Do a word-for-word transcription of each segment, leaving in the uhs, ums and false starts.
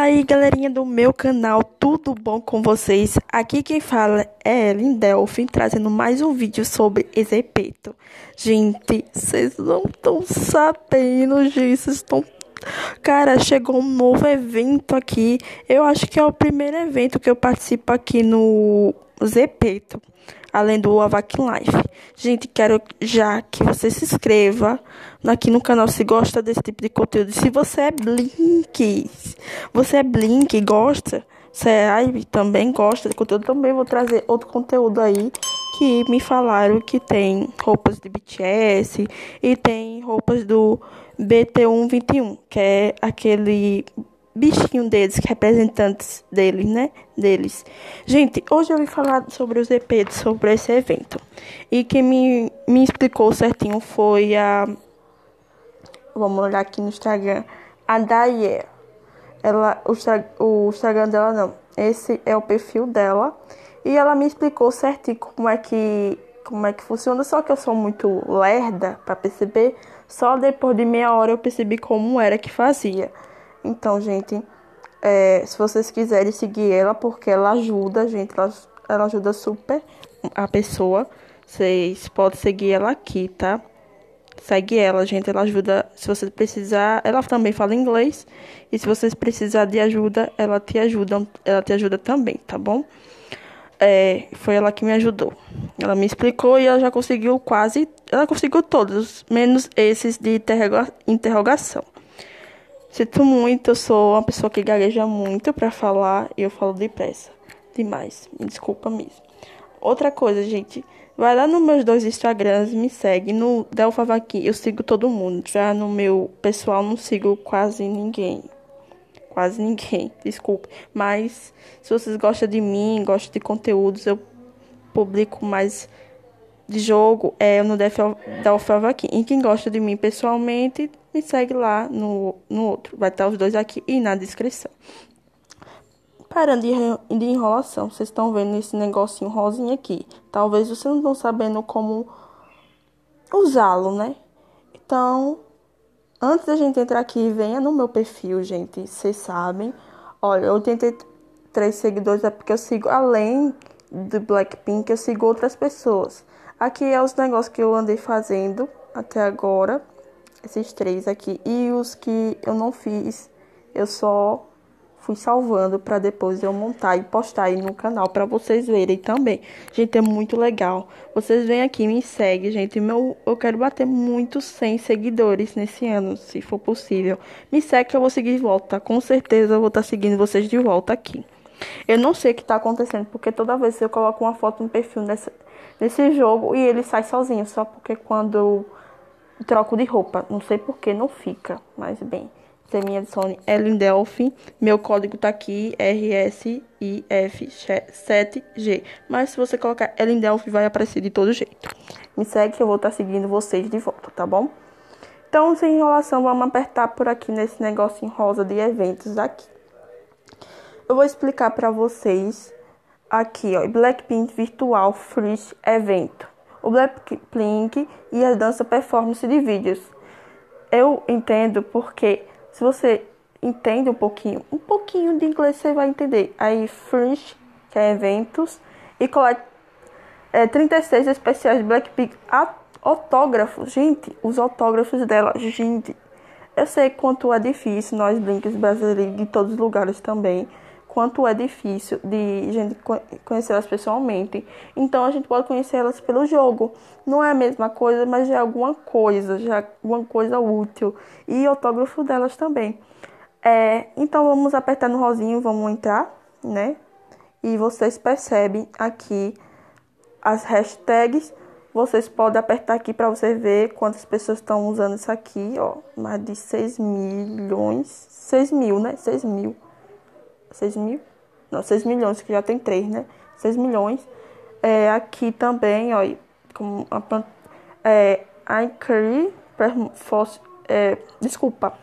Aí, galerinha do meu canal, tudo bom com vocês? Aqui quem fala é Ellen Delphin, trazendo mais um vídeo sobre Ezepeto. Gente, vocês não estão sabendo disso, estão... Cara, chegou um novo evento aqui. Eu acho que é o primeiro evento que eu participo aqui no Zepeto, além do Avac Life. Gente, quero já que você se inscreva aqui no canal se gosta desse tipo de conteúdo. Se você é Blink, você é Blink e gosta, você é Ivy, também gosta de conteúdo, também vou trazer outro conteúdo aí que me falaram que tem roupas de B T S e tem roupas do B T um vinte e um, que é aquele bichinho deles, representantes deles, né? Deles. Gente, hoje eu vim falar sobre os E Ps, sobre esse evento. E quem me, me explicou certinho foi a... Vamos olhar aqui no Instagram. A Daye. Ela, o, o Instagram dela não. Esse é o perfil dela. E ela me explicou certinho como é que, como é que funciona. Só que eu sou muito lerda para perceber. Só depois de meia hora eu percebi como era que fazia. Então, gente, é, se vocês quiserem seguir ela, porque ela ajuda, gente, ela, ela ajuda super a pessoa. Vocês podem seguir ela aqui, tá? Segue ela, gente, ela ajuda. Se você precisar, ela também fala inglês. E se vocês precisarem de ajuda, ela te ajuda, ela te ajuda também, tá bom? É, foi ela que me ajudou. Ela me explicou e ela já conseguiu quase, ela conseguiu todos, menos esses de interroga, interrogação. Sinto muito, eu sou uma pessoa que gagueja muito pra falar e eu falo depressa. Demais. Me desculpa mesmo. Outra coisa, gente. Vai lá nos meus dois Instagrams, me segue. No Delfavaqui, eu sigo todo mundo. Já no meu pessoal, não sigo quase ninguém. Quase ninguém, desculpe. Mas, se vocês gostam de mim, gostam de conteúdos, eu publico mais de jogo, é no Delfavaqui. E quem gosta de mim pessoalmente, me segue lá no, no outro. Vai estar os dois aqui e na descrição. Parando de, de enrolação, vocês estão vendo esse negocinho rosinha aqui. Talvez vocês não estão sabendo como usá-lo, né? Então, antes da gente entrar aqui, venha no meu perfil, gente. Vocês sabem. Olha, oitenta e três seguidores é porque eu sigo, além do Blackpink, eu sigo outras pessoas. Aqui é os negócios que eu andei fazendo até agora. Esses três aqui. E os que eu não fiz, eu só fui salvando para depois eu montar e postar aí no canal para vocês verem também. Gente, é muito legal. Vocês vêm aqui, me seguem, gente. Meu, eu quero bater muito cem seguidores nesse ano, se for possível. Me segue que eu vou seguir de volta. Com certeza eu vou estar seguindo vocês de volta aqui. Eu não sei o que está acontecendo, porque toda vez que eu coloco uma foto no perfil nessa, nesse jogo e ele sai sozinho, só porque quando eu troco de roupa, não sei porque não fica, mas bem, você me adicione Ellen Delphin, meu código tá aqui, R S I F sete G, mas se você colocar Ellen Delphin vai aparecer de todo jeito. Me segue que eu vou estar seguindo vocês de volta, tá bom? Então, sem enrolação, vamos apertar por aqui nesse negocinho rosa de eventos aqui. Eu vou explicar pra vocês aqui, ó, Blackpink Virtual Free Evento. O Blackpink e a dança performance de vídeos. Eu entendo porque se você entende um pouquinho, um pouquinho de inglês você vai entender. Aí Fringe, que é eventos, e é, trinta e seis especiais de Blackpink. Autógrafos, gente, os autógrafos dela, gente. Eu sei quanto é difícil, nós Blinks brasileiros de todos os lugares também, quanto é difícil de gente conhecer elas pessoalmente. Então, a gente pode conhecer elas pelo jogo. Não é a mesma coisa, mas já é alguma coisa, já é alguma coisa útil. E autógrafo delas também. É, então, vamos apertar no rosinho, vamos entrar, né? E vocês percebem aqui as hashtags. Vocês podem apertar aqui para você ver quantas pessoas estão usando isso aqui, ó. Mais de seis milhões. seis mil, né? seis mil. seis mil? Não, seis milhões, que já tem três, né? seis milhões. É, aqui também, ó, como a, é, iCarry, é, desculpa,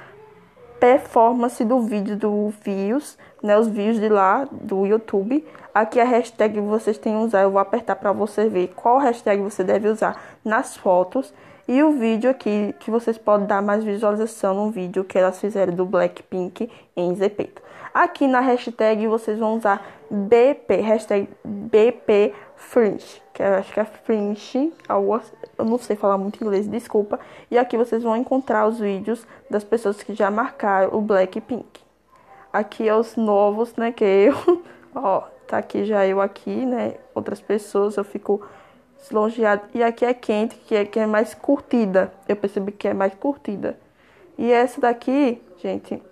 performance do vídeo do views, né? Os views de lá, do YouTube. Aqui a hashtag que vocês têm que usar, eu vou apertar para você ver qual hashtag você deve usar nas fotos. E o vídeo aqui, que vocês podem dar mais visualização no vídeo que elas fizeram do Blackpink em Zepeto. Aqui na hashtag vocês vão usar B P, hashtag B P Fringe, que eu acho que é Fringe, eu não sei falar muito inglês, desculpa. E aqui vocês vão encontrar os vídeos das pessoas que já marcaram o Blackpink. Aqui é os novos, né, que eu, ó, tá aqui já eu aqui, né, outras pessoas, eu fico lisonjeada. E aqui é quente, que é, que é mais curtida, eu percebi que é mais curtida. E essa daqui, gente,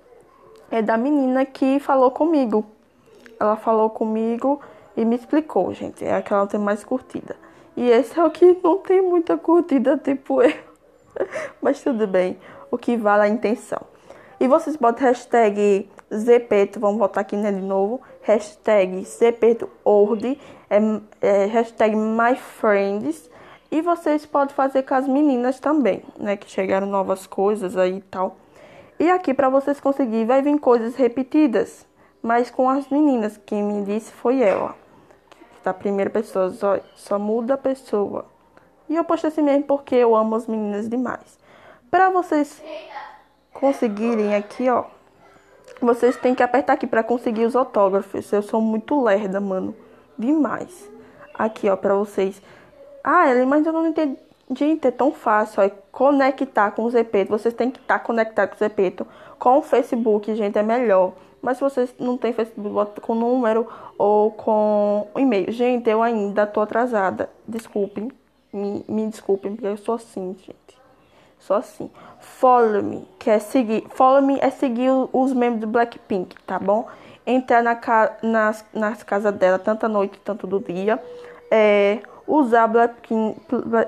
é da menina que falou comigo. Ela falou comigo e me explicou, gente. É aquela que tem mais curtida. E esse é o que não tem muita curtida, tipo eu. Mas tudo bem. O que vale é a intenção. E vocês botam hashtag Zepeto. Vamos voltar aqui, né, de novo. Hashtag ZepetoOrd. É, é, hashtag MyFriends. E vocês podem fazer com as meninas também, né? Que chegaram novas coisas aí e tal. E aqui, para vocês conseguirem, vai vir coisas repetidas. Mas com as meninas, quem me disse foi ela. Da primeira pessoa, só, só muda a pessoa. E eu postei assim mesmo porque eu amo as meninas demais. Para vocês conseguirem aqui, ó. Vocês têm que apertar aqui para conseguir os autógrafos. Eu sou muito lerda, mano. Demais. Aqui, ó, para vocês. Ah, Ellen, mas eu não entendi. Gente, é tão fácil, ó, conectar com o Zepeto. Vocês têm que estar conectados com o Zepeto. Com o Facebook, gente, é melhor. Mas se vocês não tem Facebook, bota com número ou com e-mail. Gente, eu ainda tô atrasada. Desculpem. Me, me desculpem, porque eu sou assim, gente. Sou assim. Follow me, que é seguir. Follow me é seguir os membros do Blackpink, tá bom? Entrar na, nas, nas casas dela, tanto à noite, tanto do dia. É, usar Blackpink,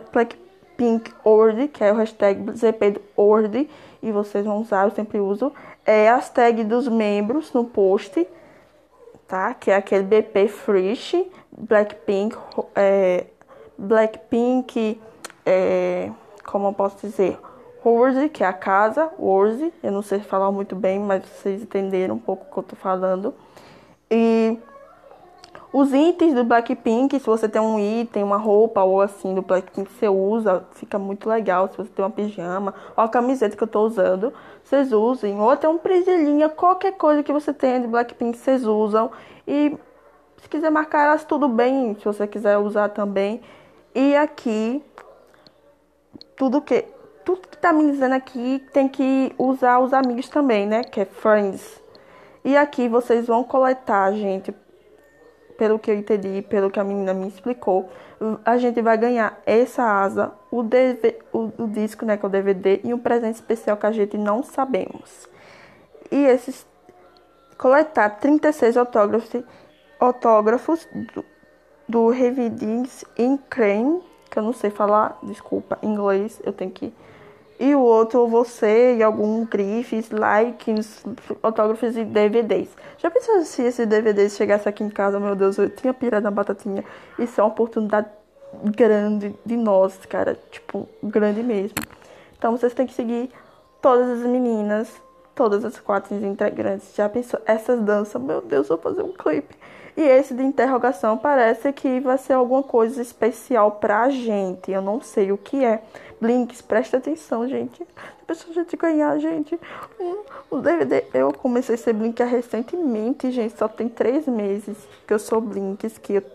Blackpink Ord, que é o hashtag ZepetoOrd. E vocês vão usar, eu sempre uso. É, as tags dos membros no post, tá? Que é aquele B P Fresh, Blackpink, é, Blackpink, é, como eu posso dizer, Orz, que é a casa, Orz, eu não sei falar muito bem, mas vocês entenderam um pouco o que eu tô falando. E os itens do Blackpink, se você tem um item, uma roupa ou assim do Blackpink que você usa, fica muito legal. Se você tem uma pijama ou a camiseta que eu tô usando, vocês usem. Ou até um presilhinha, qualquer coisa que você tenha de Blackpink, vocês usam. E se quiser marcar elas, tudo bem, se você quiser usar também. E aqui, tudo que, tudo que tá me dizendo aqui, tem que usar os amigos também, né? Que é Friends. E aqui vocês vão coletar, gente. Pelo que eu entendi, pelo que a menina me explicou, a gente vai ganhar essa asa, o, D V, o, o disco, né, que é o D V D, e um presente especial que a gente não sabemos. E esses, coletar trinta e seis autógrafos, autógrafos do, do Revidings in Crane, que eu não sei falar, desculpa, em inglês, eu tenho que... E o outro, você e algum grifes, likes, autógrafos e D V Ds. Já pensou se esse D V D chegasse aqui em casa? Meu Deus, eu tinha pirado na batatinha. Isso é uma oportunidade grande de nós, cara. Tipo, grande mesmo. Então, vocês têm que seguir todas as meninas, todas as quatro integrantes. Já pensou? Essas danças, meu Deus, vou fazer um clipe. E esse de interrogação parece que vai ser alguma coisa especial pra gente. Eu não sei o que é. Blinks, presta atenção, gente. Depois a gente ganhar, gente, um, um D V D. Eu comecei a ser Blink recentemente, gente. Só tem três meses que eu sou Blinks, que eu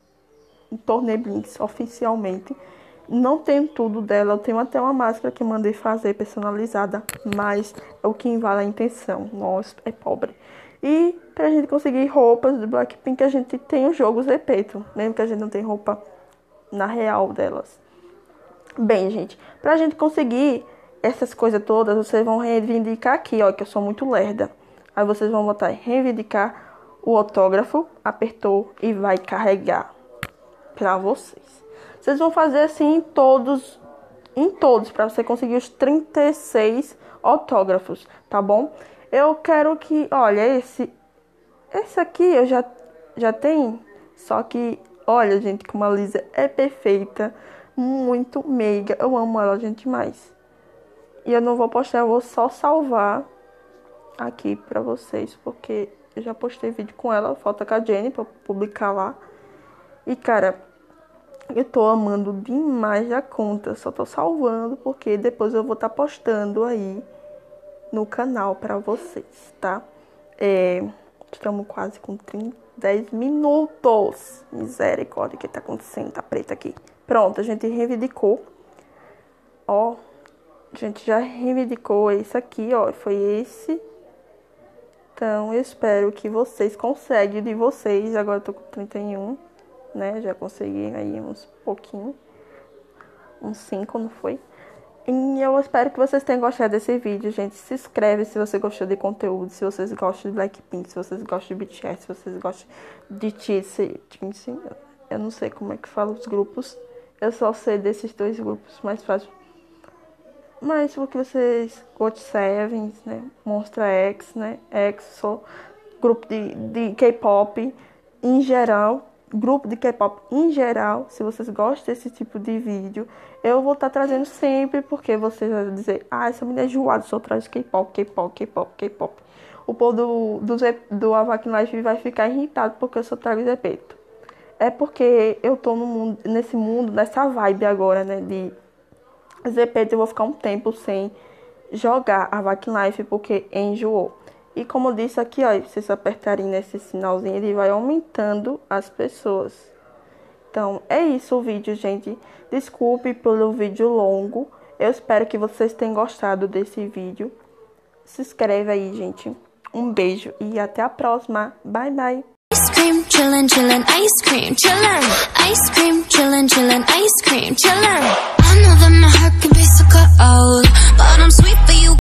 tornei Blinks oficialmente. Não tenho tudo dela. Eu tenho até uma máscara que mandei fazer personalizada. Mas é o que vale a intenção. Nossa, é pobre. E pra gente conseguir roupas do Blackpink, a gente tem os jogos Zepeto. Mesmo que a gente não tem roupa na real delas. Bem, gente, pra gente conseguir essas coisas todas, vocês vão reivindicar aqui, ó, que eu sou muito lerda. Aí vocês vão botar reivindicar o autógrafo, apertou e vai carregar pra vocês. Vocês vão fazer assim em todos, em todos, pra você conseguir os trinta e seis autógrafos, tá bom? Eu quero que, olha, esse, esse aqui eu já, já tenho, só que, olha, gente, como a Lisa é perfeita. Muito meiga. Eu amo ela, gente, demais. E eu não vou postar, eu vou só salvar aqui pra vocês, porque eu já postei vídeo com ela, falta com a Jenny pra publicar lá. E, cara, Eu tô amando demais a conta, só tô salvando porque depois eu vou estar tá postando aí no canal pra vocês, tá? É, estamos quase com trinta, dez minutos. Misericórdia, o que tá acontecendo? Tá preto aqui. Pronto, a gente reivindicou. Ó, a gente já reivindicou esse aqui, ó. Foi esse. Então, eu espero que vocês conseguem de vocês. Agora eu tô com trinta e um, né? Já consegui aí uns pouquinho. Uns cinco, não foi? E eu espero que vocês tenham gostado desse vídeo, gente. Se inscreve se você gostou de conteúdo, se vocês gostam de Blackpink, se vocês gostam de B T S, se vocês gostam de T C. Eu não sei como é que fala os grupos. Eu só sei desses dois grupos mais fácil. Mas o que vocês... Got Seven, né? Monsta X, né? EXO, grupo de, de K-pop em geral. Grupo de K-pop em geral, se vocês gostam desse tipo de vídeo, eu vou estar tá trazendo sempre, porque vocês vão dizer, ah, essa menina é enjoada, só traz K-pop, K-pop, K-pop, K-pop. O povo do, do, do Avakin Life vai ficar irritado porque eu só trago Zepeto. É porque eu tô no mundo, nesse mundo, nessa vibe agora, né, de Zepeto. Eu vou ficar um tempo sem jogar Avakin Life porque enjoou. E como eu disse aqui, ó, se vocês apertarem nesse sinalzinho, ele vai aumentando as pessoas. Então, é isso o vídeo, gente. Desculpe pelo vídeo longo. Eu espero que vocês tenham gostado desse vídeo. Se inscreve aí, gente. Um beijo e até a próxima. Bye, bye. Ice cream, chillin', chillin', ice cream, chillin'. Ice cream, chillin', chillin', ice cream, chillin'. I know that my heart can be so cold, but I'm sweet for you.